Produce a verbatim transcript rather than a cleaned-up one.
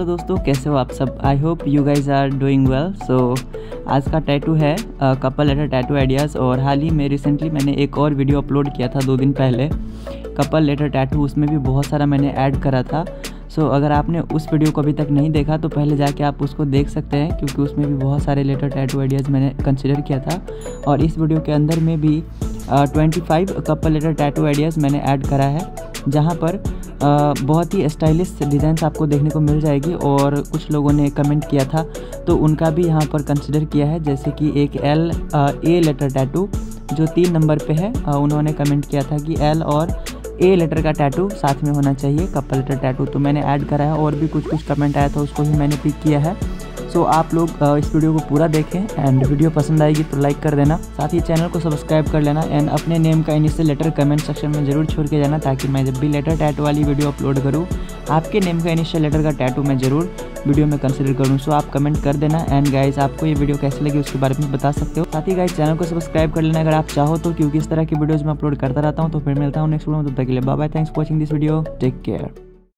Hello दोस्तों, कैसे हो आप सब। I hope you guys are doing well. So आज का टैटू है कपल लेटर टैटू आइडियाज़। और हाल ही में रिसेंटली मैंने एक और वीडियो अपलोड किया था दो दिन पहले, कपल लेटर टैटू। उसमें भी बहुत सारा मैंने ऐड करा था। सो so, अगर आपने उस वीडियो को अभी तक नहीं देखा तो पहले जाके आप उसको देख सकते हैं, क्योंकि उसमें भी बहुत सारे लेटर टैटू आइडियाज़ मैंने कंसिडर किया था। और इस वीडियो के अंदर में भी twenty five couple letter tattoo ideas मैंने ऐड करा है, जहाँ पर uh, बहुत ही स्टाइलिश डिज़ाइंस आपको देखने को मिल जाएगी। और कुछ लोगों ने कमेंट किया था तो उनका भी यहाँ पर कंसिडर किया है, जैसे कि एक एल ए लेटर टैटू जो तीन नंबर पे है। uh, उन्होंने कमेंट किया था कि एल और ए लेटर का टैटू साथ में होना चाहिए, कपल लेटर टैटू। तो मैंने ऐड करा है, और भी कुछ कुछ कमेंट आया था उसको भी मैंने पिक किया है। सो so, आप लोग इस वीडियो को पूरा देखें, एंड वीडियो पसंद आएगी तो लाइक कर देना, साथ ही चैनल को सब्सक्राइब कर लेना, एंड अपने नेम का इनिशियल लेटर कमेंट सेक्शन में ज़रूर छोड़ के जाना, ताकि मैं जब भी लेटर टैटू वाली वीडियो अपलोड करूँ आपके नेम का इनिशियल लेटर का टैटू मैं ज़रूर वीडियो में कंसिडर करूँ। सो आप कमेंट कर देना, एंड गाइज आपको ये वीडियो कैसी लगी उसके बारे में बता सकते हो। साथ ही गाइज चैनल को सब्सक्राइब कर लेना अगर आप चाहो तो, क्योंकि इस तरह की वीडियोज़ मैं अपलोड करता रहता हूँ। तो फिर मिलता हूँ नेक्स्ट वीडियो में, तब तक के लिए bye bye. Thanks for watching this video, take care.